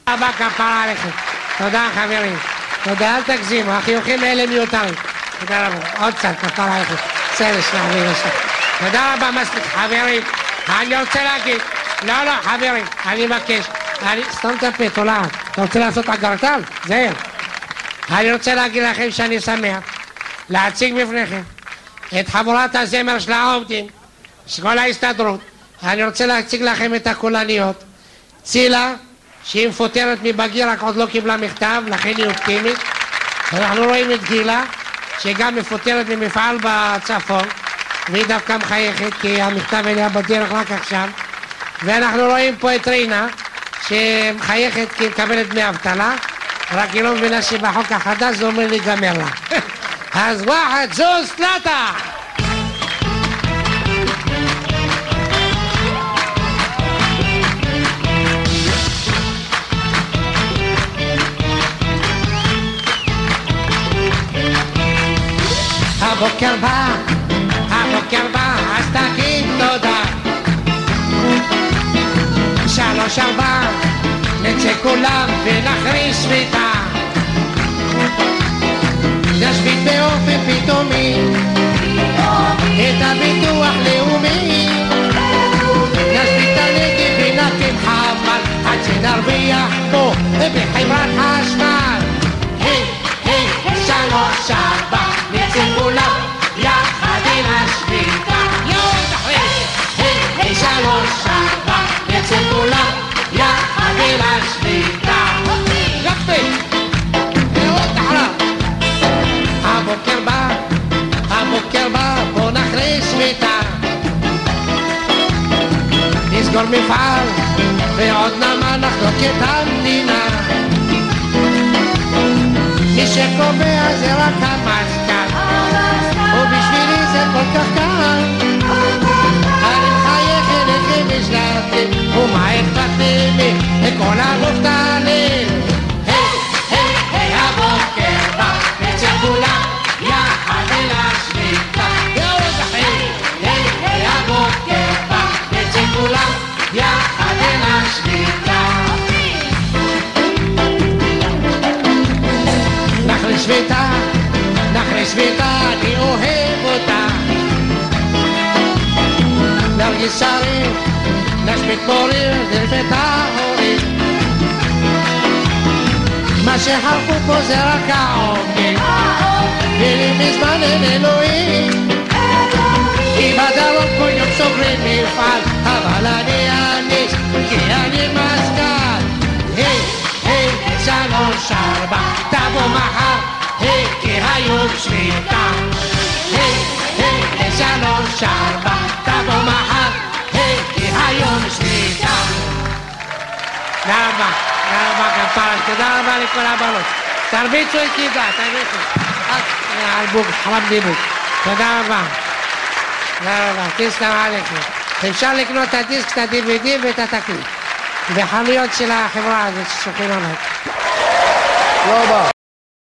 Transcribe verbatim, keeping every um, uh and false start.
רבה כפרה עליכם. תודה חברים. תודה, אל תגזימו, החיוכים האלה מיותרים. תודה רבה. עוד קצת כפרה עליכם. בסדר, שנעביר לשם. תודה רבה, מספיק. חברים, אני רוצה להגיד, לא, לא, חברים, אני מבקש. אני, סתום את הפה, תולעת. אתה רוצה לעשות אגרטל? זהר. אני רוצה להגיד לכם שאני שמח להציג בפניכם את חבורת הזמר של העובדים, של כל ההסתדרות. אני רוצה להציג לכם את הקולניות. צילה, שהיא מפוטרת מבגיר, רק עוד לא קיבלה מכתב, לכן היא אופטימית. אנחנו רואים את גילה, שגם מפוטרת ממפעל בצפון, והיא דווקא מחייכת, כי המכתב אליה בדרך רק עכשיו. ואנחנו רואים פה את רינה, שמחייכת כי היא מקבלת דמי אבטלה, רק היא לא מבינה שבחוק החדש זה אומר להיגמר לה. אז וואחד, זוז, תלתה! הבוקר בא, הבוקר בא, אז תגיד תודה. שלוש ארבע, נצא כולם ונחריש שביתה. נשבית באופן פתאומי את הביטוח לאומי. נשבית הנגב ונקים חבל עד שנרוויח פה בחברת חשמל. היי, היי, שלוש ארבע, נצא כולם יחד אל השביתה. היי, היי, שלוש ארבע, נצא כולם יחד אל השביתה. יפה! מאוד תחרה! הבוקר בא, הבוקר בא, בוא נחריש שביתה. נסגור מפעל ועוד נמה נחלוק את המדינה. מי שקובע זה רק המזכ"ל, ובשבילי זה כל כך קל. אני מחייך אליכם השלמתם, ומה אכפתם מכל המובטלים. היי, היי, היי, הבוקר בא, נצא כולם יחד אל השביתה. היי, היי, היי, הבוקר בא, נצא כולם יחד אל השביתה. נחריש שביתה, נחריש שביתה, אני אוהב אותה. נרגיש שרים, נשבית מורים, נלפת ההורים. מה שחלפו פה זה רק העוגן, ולי מזמן אין אלוהים. כי בדרום כל יום סוגרים מפעל, אבל אני אניס, כי אני מזכ"ל. היי, היי, שלוש ארבע, תבוא מחר, היי, כי היום שביתה. היי, היי, שלוש ארבע, תבוא מחר, היי, כי היום שביתה. תודה רבה, תודה רבה כפרה, תודה רבה לכל הבנות. תרביצו את ידה, תרביצו. על בוק, חלב דיבוק. תודה רבה. תודה רבה, תסלם עליכם. אפשר לקנות את הדיסק, את ה-די וי די ואת התקליט. בחנויות של החברה הזאת ששולחים עליי. תודה רבה.